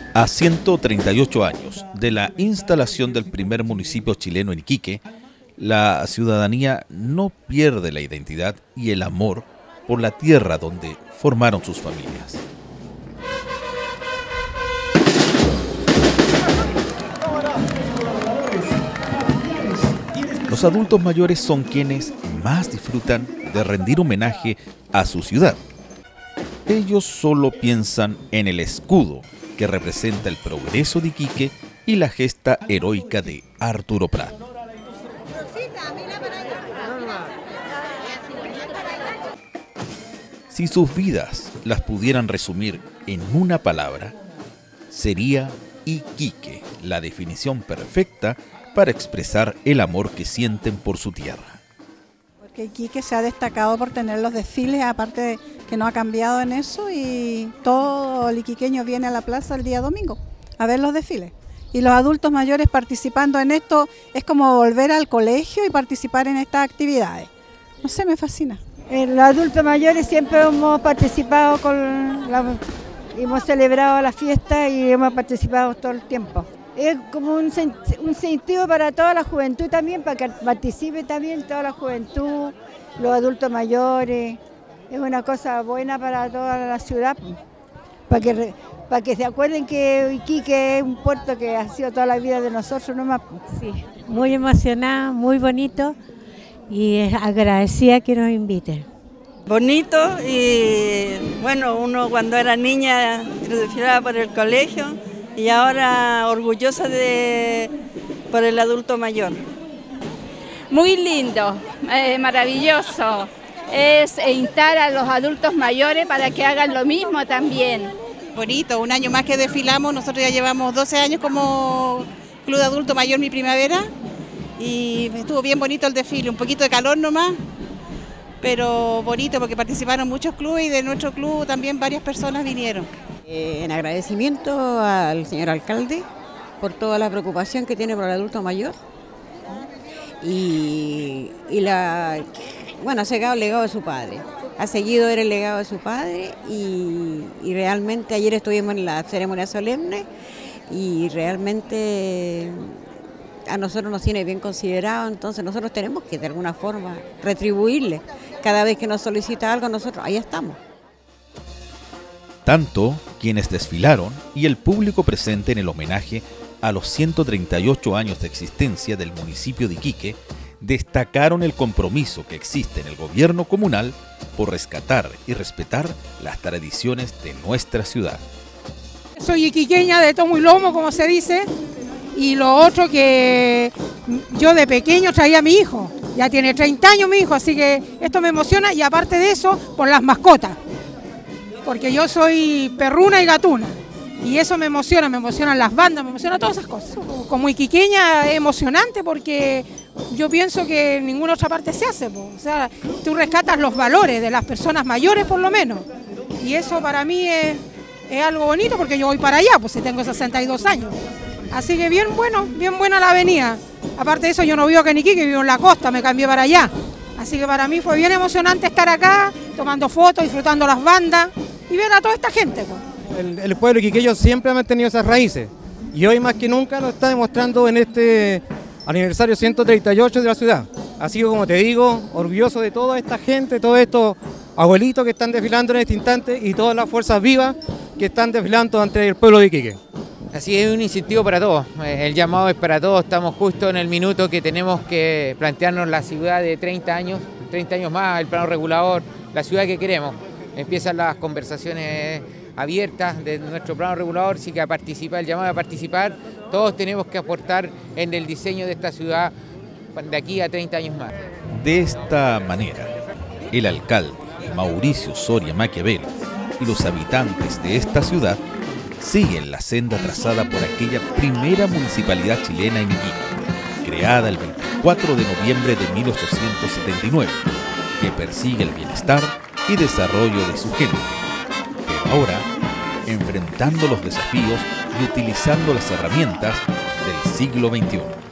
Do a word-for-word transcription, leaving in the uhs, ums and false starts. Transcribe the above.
A ciento treinta y ocho años de la instalación del primer municipio chileno en Iquique, la ciudadanía no pierde la identidad y el amor por la tierra donde formaron sus familias. Los adultos mayores son quienes más disfrutan de rendir homenaje a su ciudad. Ellos solo piensan en el escudo que representa el progreso de Iquique y la gesta heroica de Arturo Prat. Si sus vidas las pudieran resumir en una palabra, sería Iquique, la definición perfecta para expresar el amor que sienten por su tierra. Porque Iquique se ha destacado por tener los desfiles, aparte de que no ha cambiado en eso, y todo el iquiqueño viene a la plaza el día domingo a ver los desfiles. Y los adultos mayores participando en esto es como volver al colegio y participar en estas actividades. No sé, me fascina. En los adultos mayores siempre hemos participado, con la, hemos celebrado la fiesta y hemos participado todo el tiempo. Es como un, un incentivo para toda la juventud también, para que participe también toda la juventud, los adultos mayores. Es una cosa buena para toda la ciudad, para que, para que se acuerden que Iquique es un puerto que ha sido toda la vida de nosotros nomás. Sí, muy emocionada, muy bonito y agradecida que nos inviten. Bonito y bueno, uno cuando era niña desfilaba por el colegio y ahora orgullosa de por el adulto mayor. Muy lindo, eh, maravilloso. Es instar a los adultos mayores para que hagan lo mismo también. Bonito, un año más que desfilamos, nosotros ya llevamos doce años como Club de Adulto Mayor Mi Primavera y estuvo bien bonito el desfile, un poquito de calor nomás, pero bonito porque participaron muchos clubes y de nuestro club también varias personas vinieron. Eh, en agradecimiento al señor alcalde por toda la preocupación que tiene por el adulto mayor y, y la... Bueno, ha seguido el legado de su padre, ha seguido ver el legado de su padre y, y realmente ayer estuvimos en la ceremonia solemne y realmente a nosotros nos tiene bien considerado, entonces nosotros tenemos que de alguna forma retribuirle. Cada vez que nos solicita algo, nosotros ahí estamos. Tanto quienes desfilaron y el público presente en el homenaje a los ciento treinta y ocho años de existencia del municipio de Iquique destacaron el compromiso que existe en el gobierno comunal por rescatar y respetar las tradiciones de nuestra ciudad. Soy iquiqueña de tomo y lomo, como se dice, y lo otro que yo de pequeño traía a mi hijo, ya tiene treinta años mi hijo, así que esto me emociona y aparte de eso, por las mascotas, porque yo soy perruna y gatuna. Y eso me emociona, me emocionan las bandas, me emocionan todas esas cosas. Como iquiqueña es emocionante porque yo pienso que en ninguna otra parte se hace, po. O sea, tú rescatas los valores de las personas mayores por lo menos. Y eso para mí es, es algo bonito porque yo voy para allá, pues si tengo sesenta y dos años. Así que bien bueno, bien buena la avenida. Aparte de eso yo no vivo acá en Iquique, vivo en la costa, me cambié para allá. Así que para mí fue bien emocionante estar acá, tomando fotos, disfrutando las bandas y ver a toda esta gente, pues. El, el pueblo iquiqueño siempre ha mantenido esas raíces y hoy más que nunca lo está demostrando en este aniversario ciento treinta y ocho de la ciudad. Así que como te digo, orgulloso de toda esta gente, todos estos abuelitos que están desfilando en este instante y todas las fuerzas vivas que están desfilando ante el pueblo de Iquique. Así es, un incentivo para todos, el llamado es para todos, estamos justo en el minuto que tenemos que plantearnos la ciudad de treinta años, treinta años más, el plano regulador, la ciudad que queremos. Empiezan las conversaciones abiertas de nuestro plano regulador, sí que a participar, el llamado a participar, todos tenemos que aportar en el diseño de esta ciudad de aquí a treinta años más. De esta manera, el alcalde Mauricio Soria Maquiavelo y los habitantes de esta ciudad siguen la senda trazada por aquella primera municipalidad chilena en Iquique, creada el veinticuatro de noviembre de mil ochocientos setenta y nueve, que persigue el bienestar y desarrollo de su gente. Ahora, enfrentando los desafíos y utilizando las herramientas del siglo veintiuno.